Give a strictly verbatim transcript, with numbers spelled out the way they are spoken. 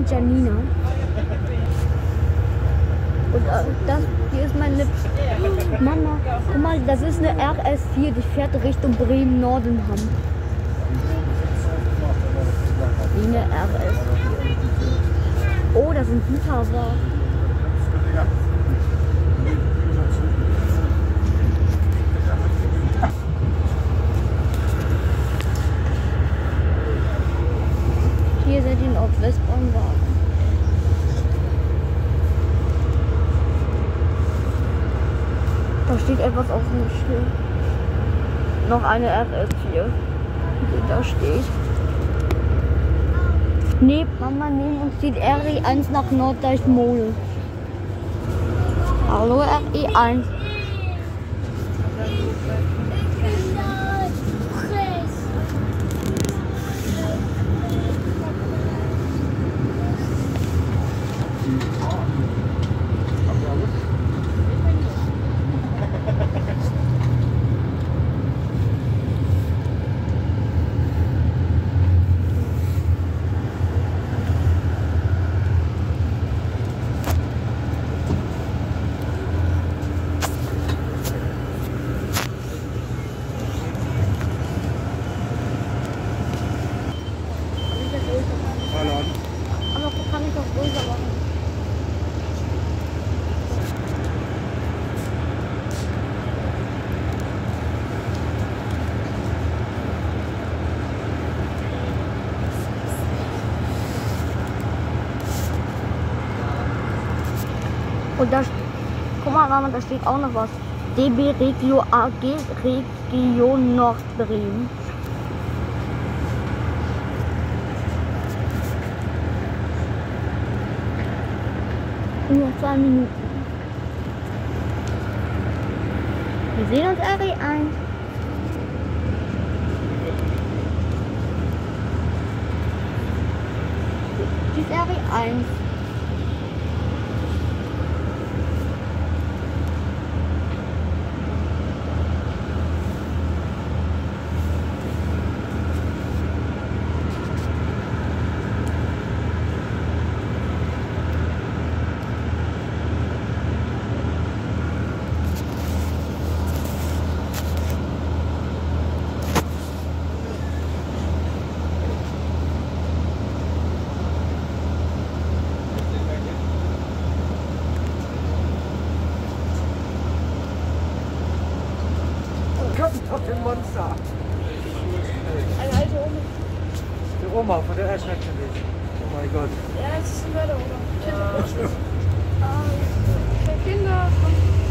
Janina. Und äh, das hier ist meine Mama. Guck mal, das ist eine R S vier, die fährt Richtung Bremen-Nordenham. Wie eine R S vier. Oh, da sind Güterwagen. Hier sind die Nordwestbahnwagen. Da steht etwas auf dem Schild. Noch eine R S vier, die da steht. Nee, Mama, neben uns zieht R E eins nach Norddeich-Mole. Hallo R E eins. Aber kann ich doch größer machen. Und da, guck mal, Mama, da steht auch noch was. D B Regio A G Region Nordbremen. Nur zwei Minuten. Wir sehen uns R E eins. Die ist R E eins. Auf den Monster. Eine alte Oma. Die Oma von der Erschreck gewesen. Oh mein Gott. Ja, es ist ein Mörder, oder? Äh, für Kinder.